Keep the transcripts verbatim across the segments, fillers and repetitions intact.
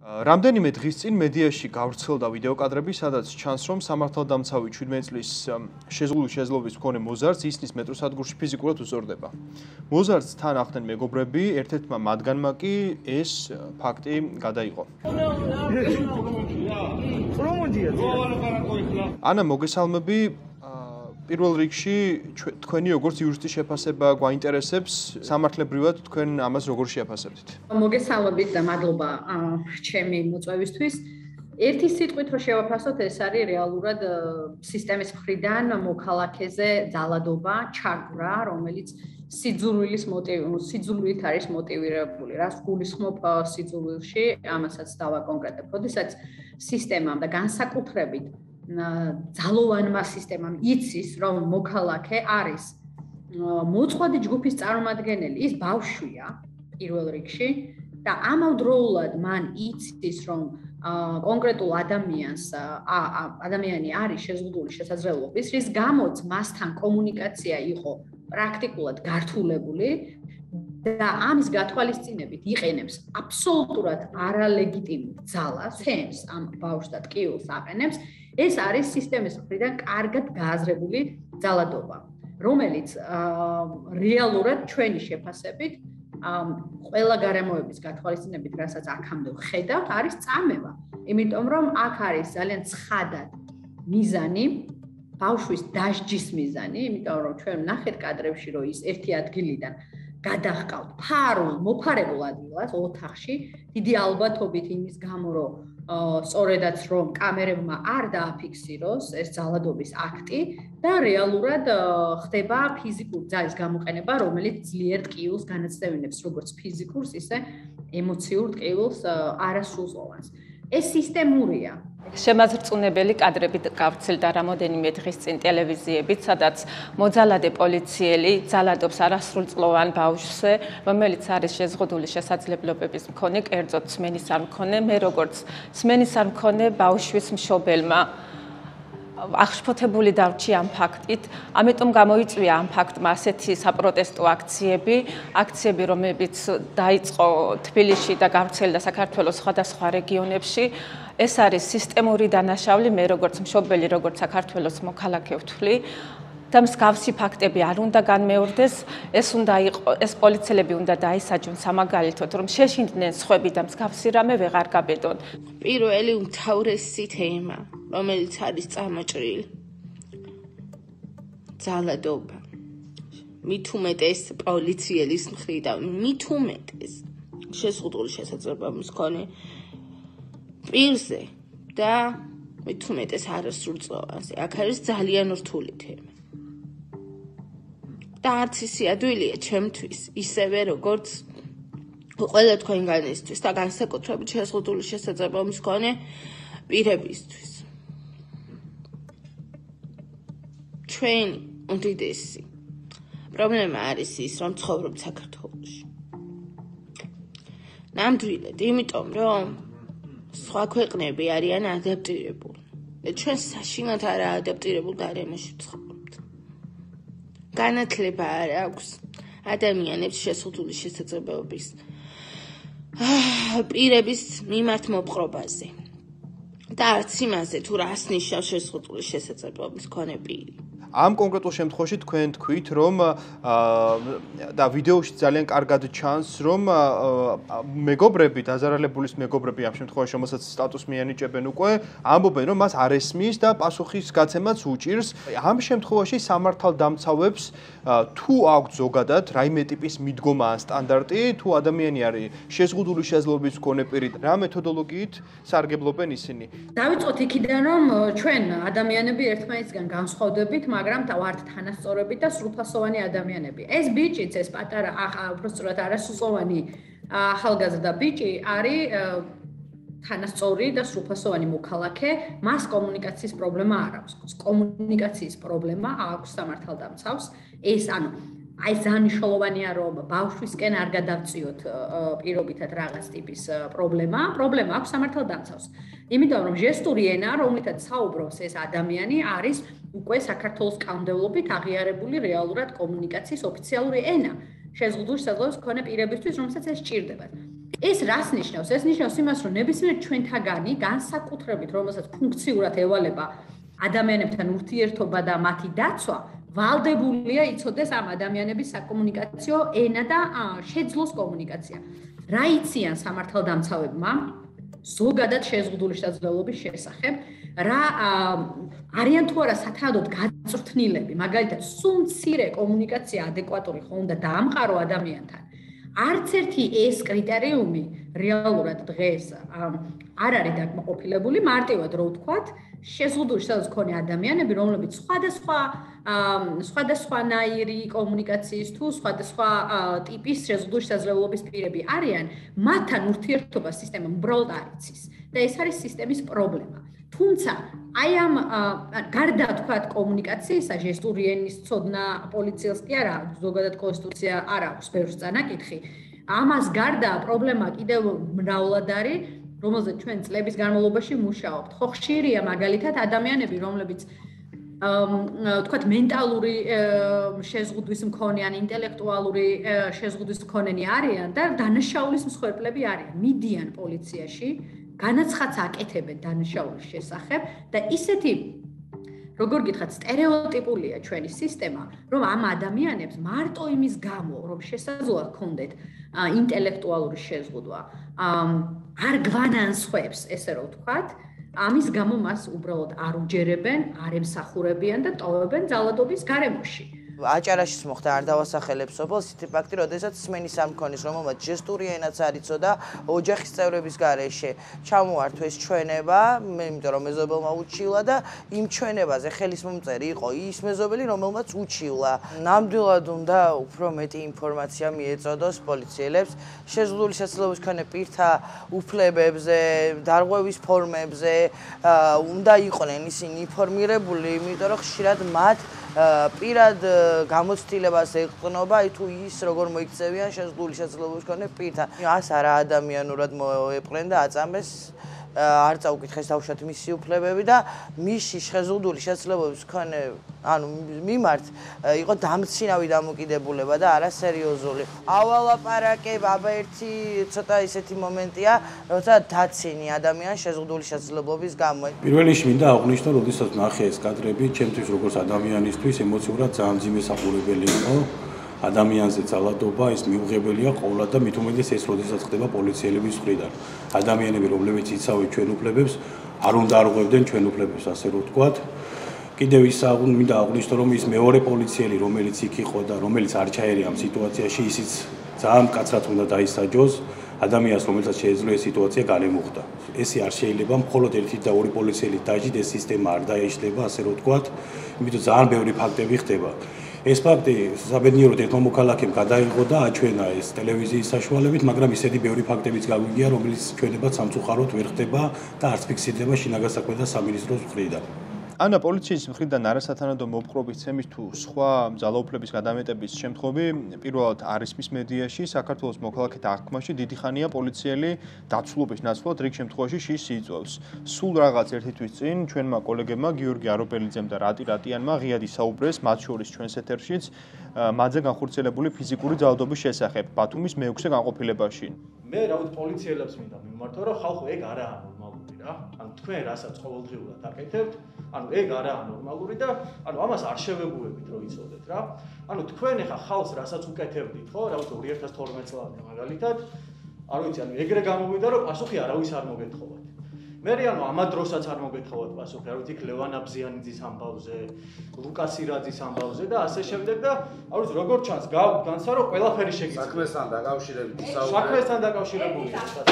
რამდენიმე დღის წინ მედიაში გავრცელდა ვიდეოკადრები, სადაც ჩანს, რომ სამართალდამცავი შვიდმეტი წლის შეზღუდული შეძლობის მქონე მოზარდს ისნის მეტროსადგურში ფიზიკურად უწორდება. მოზარდს თან ახდენ მეგობრები, ერთ-ერთმა მათგანმა კი ეს ფაქტი გადაიღო. ანა, მოგესალმები. პირველ რიგში თქვენი როგორც იურისტის შეფასება გვაინტერესებს, სამართლებრივად თქვენ ამას როგორ შეაფასებთ? მოგესალმებით და მადლობა ჩემი მოწვევისთვის. ერთი სიტყვით რო შევაფასოთ, ეს არის რეალურად სისტემის მხრიდან მოქალაქეზე ძალადობა, ჩაგვრა, რომელიც სიძულვილის მოტივი, სიძულვილით არის მოტივირებული. რას გულისხმობ სიძულვილში, ამასაც დავაკონკრეტებ. როდესაც სისტემამ და განსაკუთრებით ძალოვანმა სისტემამ იცის, რომ მოქალაქე არის მოწყვეტი ჯგუფის წარმომადგენელი, ის ბავშვია პირველ რიგში და ამავდროულად მან იცის, რომ კონკრეტულ ადამიანს ადამიანი არის შეზღუდული შესაძლებლობის, რის გამოც მასთან კომუნიკაცია იყო პრაქტიკულად გართულებული და ამის გათვალისწინებით იყენებს აბსოლუტურად არალეგიტიმურ ძალას, თემს ამ ბავშვს და ტკივილს აყენებს. ეს არის სისტემის მხრიდან კარგად გააზრებული ძალადობა, რომელიც რეალურად ჩვენი შეფასებით ყველა გარემოების გათვალისწინებით, რასაც აქამდე ვხედავთ, არის წამება. იმიტომ რომ აქ არის ძალიან ცხადად მიზანი, ბავშვის დასჯის მიზანი, იმიტომ რომ ჩვენ ვნახეთ კადრებში, რომ ის ერთი ადგილიდან გადაჰყავთ ფარულ, მოფარებულ ადგილას, ოთახში, დიდი ალბათობით იმის გამო, რომ სწორედაც რომ კამერებმა არ დააფიქსიროს ეს ძალადობის აქტი და რეალურად ხდება ფიზიკური ძალის გამოყენება, რომელიც ძლიერ ტკივილს განაცდევინებს როგორც ფიზიკურს, ისე ემოციურ ტკივილს არასრულწლოვანს. ეს სისტემურია. შემაძრწუნებელი კადრები გავრცელდა რამოდენიმე დღის წინ ტელევიზიებით, სადაც მოძალადე პოლიციელი ძალადობს არასრულწლოვან ბავშვზე, რომელიც არის შეზღუდული შესაძლებლობების მქონე, კერძოდ სმენის არ მქონე, მე როგორც სმენის არ მქონე ბავშვის მშობელმა აღშფოთებული დავრჩი ამ ფაქტით, ამიტომ გამოიწვია ამ ფაქტმა ასეთი საპროტესტო აქციები, აქციები, რომლებიც დაიწყო თბილისში და გავრცელდა საქართველოს სხვადასხვა რეგიონებში. ეს არის სისტემური დანაშაული, მე როგორც მშობელი, როგორც საქართველოს მოქალაქე ვთვლი და მსგავსი ფაქტები არ უნდა განმეორდეს, ეს უნდა იყოს, ეს პოლიციელები უნდა დაისაჯონ სამაგალითოდ, რომ შეშინდნენ სხვები და მსგავსი რამე ვეღარ გაბედონ. პირველი უმთავრესი თემა, რომელიც არის წამოჭრილი, ძალადობა. მით უმეტეს პოლიციელის მხრიდან, მით უმეტეს შეზღუდული შესაძლებლობის მქონე პირზე და მით უმეტეს არასრულწლოვანზე. აქ არის ძალიან რთული თემა. და არც ისი ადვილია ჩემთვის, ისევე როგორც ყველა თქვენგანისთვის და განსაკუთრებით შეზღუდული შესაძლებლობის მქონე პირებისთვის. ჩვენი უდიდესი პრობლემა არის ის, რომ ცხოვრობთ საქართველოში. ნამდვილად, იმიტომ რომ სხვა ქვეყნები არიან ადაპტირებული და ჩვენ საშინად არ ადაპტირებულ გარემოში ვცხოვრობთ. განათლება არ აქვს ადამიანებს შეზღუდული შესაძლებლობის პირების მიმართ მოპყრობაზე და არც იმაზე, თუ რას ნიშნავს შეზღუდული შესაძლებლობის მქონე პირი. ამ კონკრეტულ შემთხვევაში თქვენ თქვით, რომ და ვიდეოში ძალიან კარგად ჩანს, რომ მეგობრები, დაზარალებულის მეგობრები ამ შემთხვევაში, რომელსაც სტატუსს მიანიჭებენ უკვე, ამბობენ, რომ მას არ ესმის და პასუხის გაცემაც უჭირს. ამ შემთხვევაში სამართალდამცავებს თუ აქვთ ზოგადად რაიმე ტიპის მიდგომა ან სტანდარტი, თუ ადამიანი არის შეზღუდული შესაძლებლობის მქონე პირი, რა მეთოდოლოგიით სარგებლობენ ისინი? დავიწყოთ იქიდან, რომ ჩვენ ადამიანები ერთმანეთისგან განსხვავდებით, მაგრამ ვართ თანასწორები და სრულფასოვანი ადამიანები. ეს ბიჭიც, ეს პატარა, უბრალოდ არასრულწლოვანი ახალგაზრდა ბიჭი არის თანასწორი და სრულფასოვანი მოქალაქე, მას კომუნიკაციის პრობლემა არ აქვს. კომუნიკაციის პრობლემა აქვს სამართალდამცავს. ეს ანუ აი ძალიან მნიშვნელოვანია, რომ ბავშვისკენ არ გადავწიოთ პირობითად რაღაც ტიპის პრობლემა. პრობლემა აქვს სამართალდამცავს. იმიტომ რომ ჟესტური ენა, რომლითაც საუბრობს ეს ადამიანი, არის უკვე საქართველოს კანონმდებლობით აღიარებული რეალურად კომუნიკაციის ოფიციალური ენა. შეზღუდული შესაძლებლობის მქონე პირებისთვის, რომელსაც ეს სჭირდებათ. ეს რას ნიშნავს? ეს ნიშნავს იმას, რომ ნებისმიერ ჩვენთაგანი განსაკუთრებით, რომელსაც ფუნქციურად ევალება ადამიანებთან ურთიერთობა და მათი დაცვა, ვალდებულია იცოდეს ამ ადამიანების საკომუნიკაციო ენა და შეძლოს კომუნიკაცია. რა იციან სამართალდამცავებმა ზოგადად შეზღუდული შესაძლებლობის შესახებ, რა არიან თუ არა სათანადოდ გაწვრთნილები, მაგალითად, სულ მცირე კომუნიკაცია ადეკვატური ხო უნდა დაამყარო ადამიანთან. არც ერთი ეს კრიტერიუმი რეალურად დღეს არ არის დაკმაყოფილებული, მარტივად რო ვთქვათ, შეზღუდული შესაძლებლობის მქონე ადამიანები, რომლებიც სხვადასხვა სხვადასხვანაირი კომუნიკაციის თუ სხვადასხვა ტიპის შეზღუდული შესაძლებლობის პირები არიან, მათთან ურთიერთობა სისტემა უბრალოდ არ იცის და ეს არის სისტემის პრობლემა. თუმცა აი ამ გარდა თქვათ კომუნიკაციისა, ჟესტური ენის ცოდნა პოლიციას კი არა, ზოგადად კონსტიტუცია არ აქვს ბევრს წანაკითხი. ამას გარდა პრობლემა კიდევ მრავლად არის, რომელზეც ჩვენ წლების განმავლობაში მუშაობთ. ხო ხშირია მაგალითად ადამიანები, რომლებიც თქვათ მენტალური შეზღუდვის მქონე ან ინტელექტუალური შეზღუდვის მქონენი არიან და დანაშაულის მსხვერპლები არიან. მიდიან პოლიციაში, განაცხადს აკეთებენ დანაშაულის შესახებ და ისეთი როგორ გითხრათ, სტერეოტიპულია ჩვენი სისტემა, რომ ამ ადამიანებს მარტო იმის გამო, რომ შესაძლოა ჰქონდეთ ინტელექტუალური შეზღუდვა, არ გვანანსხვებს, ესე რომ ვთქვათ, ამის გამო მას უბრალოდ არ უჯერებენ, არ ემსახურებიან და ტოვებენ ძალადობის გარემოში. აჭარაშიც მოხდა, არ დავასახელებ სოფელს, ისეთი ფაქტი, როდესაც სმენის არ მქონის, რომელმაც ჟესტური ენაც არ იცოდა, ოჯახის წევრების გარეშე ჩამოართვეს ჩვენება, იმიტომ რომ მეზობელმა უჩივლა და იმ ჩვენებაზე ხელისმომწერი იყო ის მეზობელი, რომელმაც უჩივლა. ნამდვილად უნდა უფრო მეტი ინფორმაცია მიეწოდოს პოლიციელებს შეზღუდული შესაძლებლობის მქონე პირთა უფლებებზე, დარღვევის ფორმებზე, უნდა იყვნენ ისინი ინფორმირებული, იმიტომ რომ ხშირად მათ პირად გამოცდილებას ეყრდნობა თუ ის როგორ მოიქცევიან შეზღუდული შესაძლებლობის მქონე პირთან. ას არა ადამიანურად მოეპყრენ და აწამეს, არ წაუკითხეს თავშად მისი უფლებები და მისი შეზღუდული შესაძლებლობის მქონე, ანუ მიმართ იყო დამცინავი დამოკიდებულება და არასერიოზული. ავალაპარაკებ, აბა ერთი ცოტა ისეთი მომენტია, როცა დაცინი ადამიანს შეზღუდული შესაძლებლობის გამო. პირველ რიგში მინდა აღვნიშნო, როდესაც ნახე ეს კადრები, ჩემთვის როგორც ადამიანისთვის ემოციურად ძალიან ძიმე საყურებელი იყო. ადამიანზე ძალადობა ის მიუღებელია ყოვლად და მით უმეტეს ეს როდესაც ხდება პოლიციელების მხრიდან. ადამიანები, რომლებიც იცავენ ჩვენ უფლებებს, არ უნდა არღვევდნენ ჩვენ უფლებებს, ასე რომ ვთქვათ. კიდევ ის მინდა აღვნიშნო, რომ ის მეორე პოლიციელი, რომელიც იქ იყო და რომელიც არ ჩაერია ამ სიტუაციაში, ისიც ძალიან მკაცრად უნდა დაისაჯოს ადამიანს, რომელსაც შეეძლო ეს სიტუაცია განემუხტა. ესე არ შეიძლება მხოლოდ ერთი და ორი პოლიციელი დაჯდით ეს სისტემა არ დაეშლება, ასე რომ ვთქვათ, იმიტომ ძალიან ბევრი ფაქტები ხდება. ეს ფაქტი საბედნიეროდ ერთმა მოქალაქემ გადაიღო და აჩვენა ეს ტელევიზიის საშუალებით, მაგრამ ისეთი ბევრი ფაქტებიც გაგვიგია, რომელიც ჩვენებად სამწუხაროდ ვერ ხდება და არც ფიქსირდება შინაგან საქმეთა სამინისტროს მხრიდან. ანა, პოლიციის მხრიდან არასათანადო მოპყრობის ცემის თუ სხვა ძალაუფლების გადამეტების შემთხვევები პირველად არის მის მედიაში, საქართველოს მოქალაქეთა აღქმაში დიდი ხანია პოლიციელი დაცულობის ნაცვლად რიგ შემთხვევაში შიშს იწვევს. სულ რაღაც ერთი თვის წინ ჩვენმა კოლეგებმა გიორგი არობელიძემ და რატი რატიანმა ღიად ისაუბრეს, მათ შორის ჩვენს ეთერშიც, მათზე განხორციელებული ფიზიკური ძალადობის შესახებ ბათუმის მეექვსე განყოფილებაში. მე რა ვიცი პოლიციელებს მინდა მიმართო, რომ ხალხო ეგ არაა ნორმალური რა. ანუ თქვენ რასაც ყოველდღიურად აკეთებთ, ანუ ეგ არაა ნორმალური და ანუ ამას არ შევეგუებით რომ იცოდეთ რა. ანუ თქვენ ახლა ხალხს რასაც უკეთებდით, ხო, რა ვიცი ორი ათას თორმეტ წლამდე მაგალითად, არ ვიცი, ანუ ეგრე გამოვიდა რომ პასუხი არავის არ მოგეთხოვათ. მე ანუ ამ დროსაც არ მოგეთხოვათ პასუხი, არ ვიცი, ლევან აბზიანიძის ამბავზე, ლუკას ირაძის ამბავზე და ასე შემდეგ და არ ვიცი, როგორ ჩანს განსა რომ ყველაფერი შეგიძლია. საქმესთან დაკავშირებით ისაუბრეთ. საქმესთან დაკავშირებული.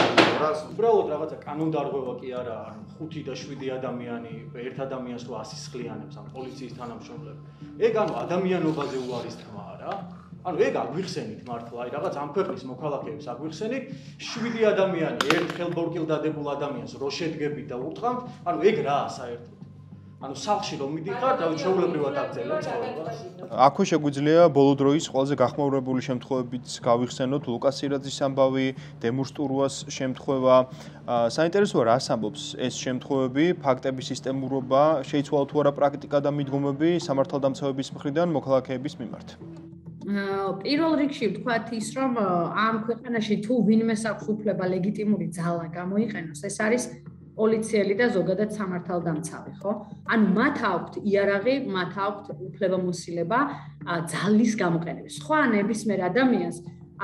უბრალოდ რაღაცა კანონდარღვევა კი არა, ანუ ხუთი და შვიდი ადამიანი ერთ ადამიანს რო ასისხლიანებს ამ პოლიციის თანამშრომლებს. ეგ ანუ ადამიანობაზე უარის თქმაა რა. ანუ ეგ აგვიხსენით მართლა, აი რაღაც ამ ქვეყნის მოქალაქეებს აგვიხსენით, შვიდი ადამიანი ერთ ხელბორკილ დადებულ ადამიანს რო შედგებით და უთხრამთ, ანუ ეგ რაა საერთოდ? ანუ სახლში რომ მიდიხართ, და ჩვეულებრივად აგრძელებთ ცხოვრებას. აქვე შეგვიძლია ბოლო დროის ყველაზე გახმაურებული შემთხვევებიც გავიხსენოთ, ლუკას ირაძის ამბავი, დემურ სტურუას შემთხვევა. საინტერესოა რას ამბობს ეს შემთხვევები, ფაქტების სისტემურობა, შეიცვალა თუ არა პრაქტიკა და მიდგომები სამართალდამცავების მხრიდან მოქალაქეების მიმართ. პირველ რიგში ვთქვათ ის, რომ ამ ქვეყანაში თუ ვინმეს აქვს უფლება ლეგიტიმური ძალა გამოიყენოს, ეს არის პოლიციელი და ზოგადად სამართალდამცავი, ხო? ანუ მათ აქვთ იარაღი, მათ აქვთ უფლებამოსილება ძალის გამოყენების. სხვა ნებისმიერ ადამიანს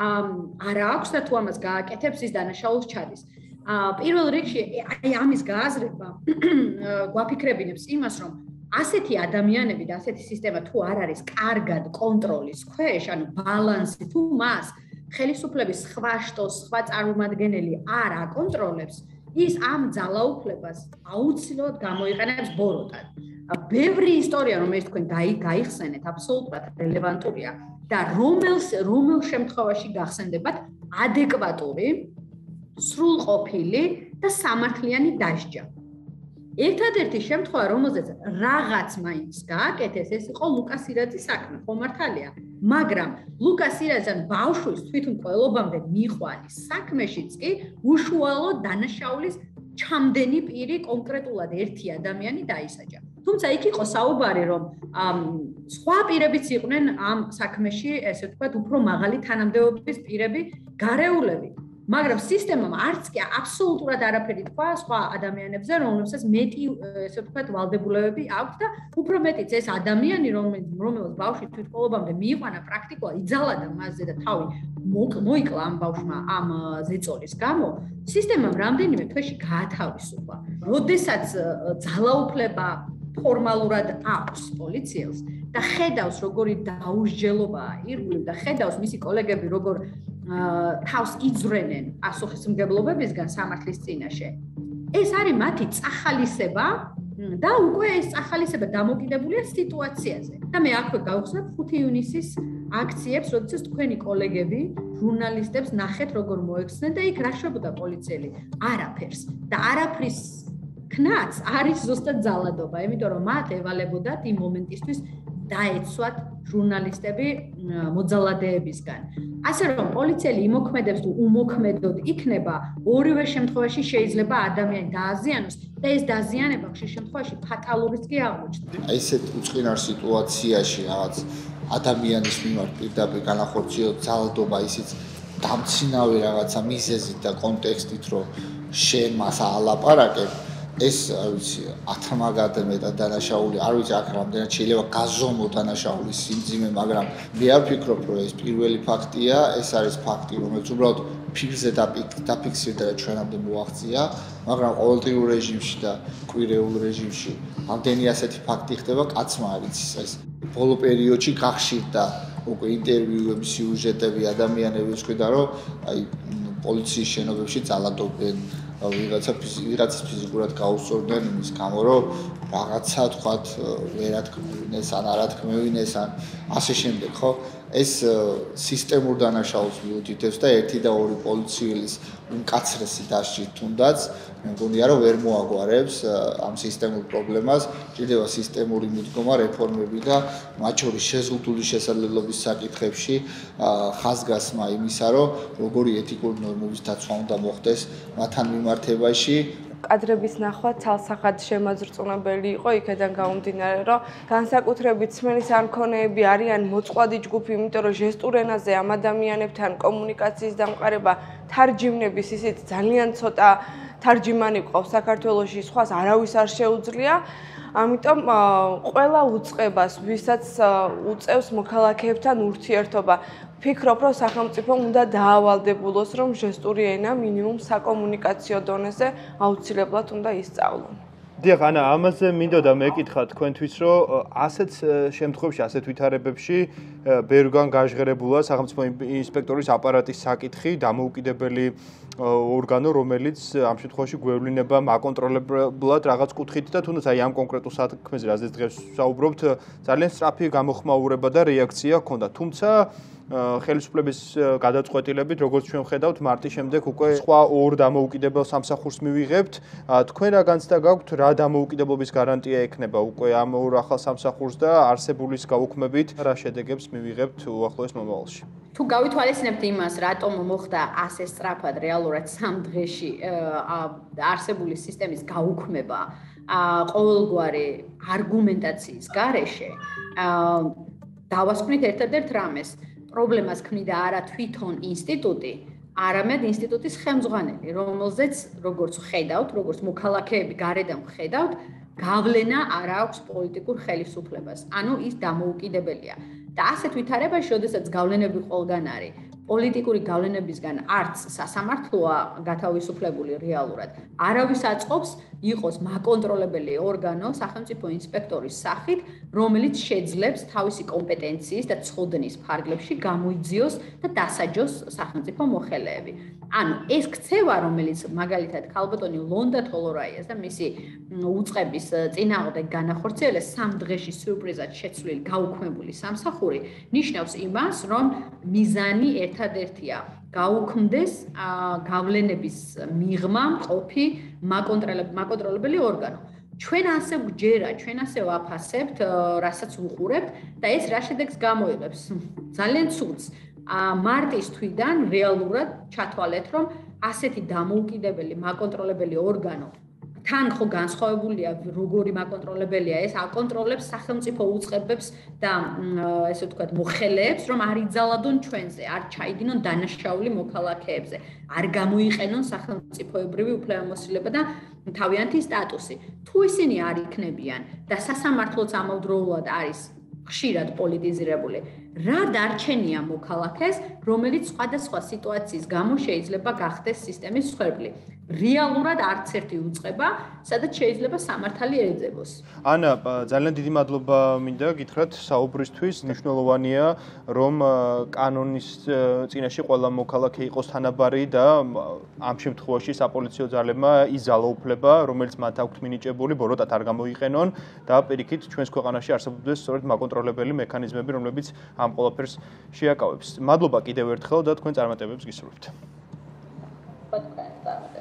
არა აქვს და თუ ამას გააკეთებს, ის დანაშაულს ჩადის. პირველ რიგში აი ამის გააზრება გვაფიქრებინებს იმას, რომ ასეთი ადამიანები და ასეთი სისტემა თუ არ არის კარგად კონტროლის ქვეშ, ანუ ბალანსი თუ მას ხელისუფლების სხვა შტოს, სხვა წარმომადგენელი არ აკონტროლებს, ის ამ ძალაუფლებას აუცილებლად გამოიყენებს ბოროტად. ბევრი ისტორია, რომელიც თქვენ გაიხსენეთ, აბსოლუტურად რელევანტურია და რომელს რომელ შემთხვევაში გახსენდებათ ადეკვატური, სრულყოფილი და სამართლიანი დასჯა. ერთადერთი შემთხვევა, რომელზეც რაღაც მაინც გააკეთეს, ეს იყო ლუკას ირაძის საქმე, ხო მართალია? მაგრამ ლუკას ირაძიან ბავშვის თვითმკვლელობამდე მიყვანის საქმეშიც კი უშუალო დანაშაულის ჩამდენი პირი კონკრეტულად ერთი ადამიანი დაისაჯა. თუმცა იქ იყო საუბარი, რომ სხვა პირებიც იყვნენ ამ საქმეში, ესე ვთქვათ, უფრო მაღალი თანამდებობის პირები, გარეულები. მაგრამ სისტემამ არც კი აბსოლუტურად არაფერი თქვა სხვა ადამიანებზე, რომლებსაც მეტი, ესე ვთქვათ, ვალდებულებები აქვს და უფრო მეტიც ეს ადამიანი, რომელსაც ბავშვი თვითმკვლელობამდე მიიყვანა, პრაქტიკულად იძალა და მასზე და თავი მოიკლა ამ ბავშვმა ამ ზეწოლის გამო, სისტემამ რამდენიმე თვეში გაათავისუფლა. როდესაც ძალაუფლება ფორმალურად აქვს პოლიციელს და ხედავს, როგორი დაუსჯელობაა ირგვლივ და ხედავს მისი კოლეგები, როგორ თავს იძრენენ პასუხისმგებლობებისგან სამართლის წინაშე. ეს არის მათი წახალისება და უკვე ეს წახალისება დამოკიდებულია სიტუაციაზე. და მე აქვე გავხსნებ ხუთი ივნისის აქციებს, როდესაც თქვენი კოლეგები, ჟურნალისტებს ნახეთ, როგორ მოეხსნენ და იქ რა შვებოდა პოლიციელი? არაფერს. და არაფრის ქნაც არის ზუსტად ძალადობა, იმიტომ რომ მათ ევალებოდათ იმ მომენტისთვის დაეცვათ ჟურნალისტები მოძალადეებისგან. ასე რომ პოლიციელი იმოქმედებს თუ უმოქმედოდ იქნება, ორივე შემთხვევაში შეიძლება ადამიანი დააზიანოს და ეს დაზიანება ხშირ შემთხვევაში ფატალურიც კი აღმოჩნდება. აი ესეთ უწყინარ სიტუაციაში რაღაც ადამიანის მიმართ პირდაპირ განახორციელოთ ძალადობა ისიც დამცინავი რაღაცა მიზეზით და კონტექსტით, რომ შენ მას ალაპარაკებ, ეს არ ვიცი, ათმაგად მეტად დანაშაული, არ ვიცი აქ რამდენად შეიძლება გაზომო დანაშაულის სიმძიმე, მაგრამ მე არ ვფიქრობ, რომ ეს პირველი ფაქტია, ეს არის ფაქტი, რომელიც უბრალოდ ფიქრზე დაფიქსირდა და ჩვენამდე მოაღწია, მაგრამ ყოველდღიურ რეჟიმში და კვირეულ რეჟიმში ამდენი ასეთი ფაქტი ხდება, კაცმა არ იცის ეს. ბოლო პერიოდში გახშირდა უკვე ინტერვიუები, სიუჟეტები, ადამიანები ვთქვიდა, რომ აი პოლიციის შენობებში ძალადობენ ვიღაცა ვიღაცის ფიზიკურად გაუსწორდნენ იმის გამო, რომ რაღაცა თქვათ ვერათქმევინეს ან არათქმევინეს ან ასე შემდეგ, ხო? ეს სისტემურ დანაშაულს მიუთითებს და ერთი და ორი პოლიციელის უმკაცრესი დასჯით თუნდაც მე მგონია, რომ ვერ მოაგვარებს ამ სისტემურ პრობლემას, ჭირდება სისტემური მიდგომა, რეფორმები და მათ შორის შეზღუდული შესაძლებლობის საკითხებში ხაზგასმა იმისა, რომ როგორი ეთიკური ნორმების დაცვა უნდა მოხდეს მათთან მიმართებაში. კადრების ნახვა ცალსახად შემაძრწუნებელი იყო იქედან გამომდინარე, რომ განსაკუთრებით სმენის არქონეები არიან მოწყვლადი ჯგუფი, იმიტომ რომ ჟესტურ ენაზე ამ ადამიანებთან კომუნიკაციის დამყარება, თარჯიმნების ისიც ძალიან ცოტა თარჯიმანი ყავს საქართველოში, სხვას არავის არ შეუძლია. ამიტომ ყველა უწყებას, ვისაც უწევს მოქალაქეებთან ურთიერთობა, ფიქრობ, რომ სახელმწიფო უნდა დაავალდებულოს, რომ ჟესტური ენა მინიმუმ საკომუნიკაციო დონეზე აუცილებლად უნდა ისწავლონ. დიახ, ანა, ამაზე მინდოდა მეკითხა თქვენთვის, რომ ასეთ შემთხვევებში, ასეთ ვითარებებში ბევრგან გაჟღერებულა სახელმწიფო ინსპექტორის აპარატის საკითხი, დამოუკიდებელი ორგანო, რომელიც ამ შემთხვევაში გვევლინება აკონტროლებლად რაღაც კუთხით და თუნდაც აი ამ კონკრეტულ საქმეზე, რაზეც დღეს ვსაუბრობთ, ძალიან სწრაფი გამოხმაურება და რეაქცია ჰქონდა. თუმცა ხელისუფლების გადაწყვეტილებით, როგორც ჩვენ ვხედავთ, მარტის შემდეგ უკვე სხვა ორ დამოუკიდებელ სამსახურს მივიღებთ. თქვენ რა განცდა გაქვთ, რა დამოუკიდებლობის გარანტია ექნება უკვე ამ ორ ახალ სამსახურს და არსებულის გაუქმებით, რა შედეგებს მივიღებთ უახლოეს მომავალში? თუ გავითვალისწინებთ იმას, რატომ მოხდა ასე სწრაფად რეალურად სამ დღეში არსებული სისტემის გაუქმება ყოველგვარი არგუმენტაციის გარეშე, დავასკვნით ერთადერთ რამეს, პრობლემას ქმნიდა არა თვითონ ინსტიტუტი, არამედ ინსტიტუტის ხელმძღვანელი, რომელზეც როგორც ხედავთ, როგორც მოქალაქეები გარედან ხედავთ, გავლენა არ აქვს პოლიტიკურ ხელისუფლებას. ანუ ის დამოუკიდებელია. და ასეთ ვითარებაში, როდესაც გავლენები ყველგან არის, პოლიტიკური გავლენებისგან არც სასამართლოა გათავისუფლებული რეალურად. არავის აწყობს იყოს მაკონტროლებელი ორგანო, სახელმწიფო ინსპექტორის სახით, რომელიც შეძლებს თავისი კომპეტენციის და ცოდნის ფარგლებში გამოიძიოს და დასაჯოს სახელმწიფო მოხელეები. ანუ ეს ქცევა, რომელიც მაგალითად ქალბატონი ლონდა თოლორაიას და მისი უწყების წინააღმდეგ განახორციელეს სამ დღეში სიურპრიზად შეცვლილი გაუქმებული სამსახური, ნიშნავს იმას, რომ მიზანი ერთადერთია გაუქმდეს გავლენების მიღმა მყოფი მაკონტროლებელი ორგანო. ჩვენ ასე გვჯერა, ჩვენ ასე ვაფასებთ, რასაც ვუყურებთ და ეს რა შედეგს გამოიღებს. ძალიან ცუდს. მარტის თვიდან რეალურად ჩათვალეთ, რომ ასეთი დამოუკიდებელი მაკონტროლებელი ორგანო თან ხო განსხვავებულია როგორი მაკონტროლებელია ეს აკონტროლებს სახელმწიფო უწყებებს და ესე ვთქვათ მოხელეებს რომ არ იძალადონ ჩვენზე, არ ჩაიდინონ დანაშაული მოქალაქეებზე, არ გამოიყენონ სახელმწიფოებრივი უფლებამოსილება და თავიანთი სტატუსი. თუ ისინი არ იქნებიან და სასამართლოც ამავდროულად არის ხშირად პოლიტიზირებული, რა დარჩენია მოქალაქეს, რომელიც სხვადასხვა სიტუაციის გამო შეიძლება გახდეს სისტემის მსხვერპლი. რეალურად არც ერთი უწყება, სადაც შეიძლება სამართალი ეძებოს. ანა, ძალიან დიდი მადლობა მინდა გითხრათ საუბრისთვის. მნიშვნელოვანია, რომ კანონის წინაშე ყველა მოქალაქე იყოს თანაბარი და ამ შემთხვევაში საპოლიციო ძალებმა ის ძალაუფლება, რომელიც მათ აქვთ მინიჭებული, ბოროტად არ გამოიყენონ და პირიქით ჩვენს ქვეყანაში არსებობდეს სწორედ მაკონტროლებელი მექანიზმები, რომლებიც ამ ყველაფერს შეაკავებს. მადლობა კიდევ ერთხელ და თქვენ წარმატებებს გისურვებთ. თქვენ წარმატებებს.